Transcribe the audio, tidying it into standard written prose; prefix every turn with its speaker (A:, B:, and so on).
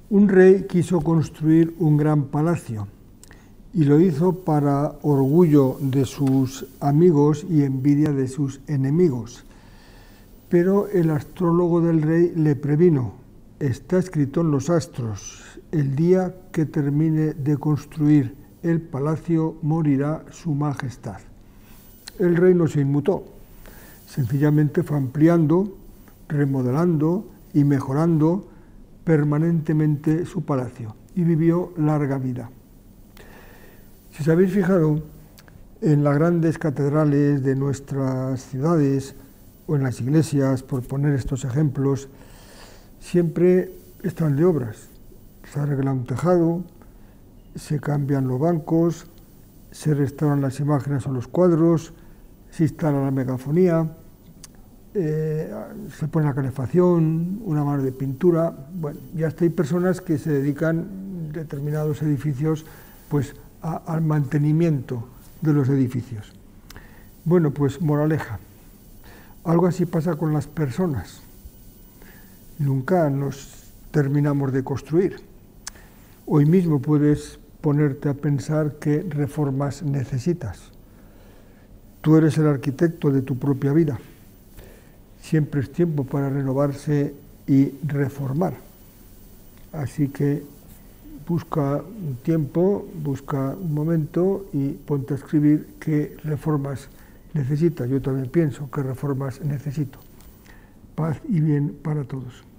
A: Un rey quiso construir un gran palacio y lo hizo para orgullo de sus amigos y envidia de sus enemigos. Pero el astrólogo del rey le previno: está escrito en los astros, el día que termine de construir el palacio morirá su majestad. El rey no se inmutó, sencillamente fue ampliando, remodelando y mejorando permanentemente su palacio y vivió larga vida. Si os habéis fijado, en las grandes catedrales de nuestras ciudades o en las iglesias, por poner estos ejemplos, siempre están de obras. Se arregla un tejado, se cambian los bancos, se restauran las imágenes o los cuadros, se instala la megafonía, se pone la calefacción, una mano de pintura. Bueno, ya hasta hay personas que se dedican determinados edificios pues al mantenimiento de los edificios. Bueno, pues moraleja, algo así pasa con las personas. Nunca nos terminamos de construir. Hoy mismo puedes ponerte a pensar qué reformas necesitas. Tú eres el arquitecto de tu propia vida. Siempre es tiempo para renovarse y reformar. Así que busca un tiempo, busca un momento y ponte a escribir qué reformas necesitas. Yo también pienso qué reformas necesito. Paz y bien para todos.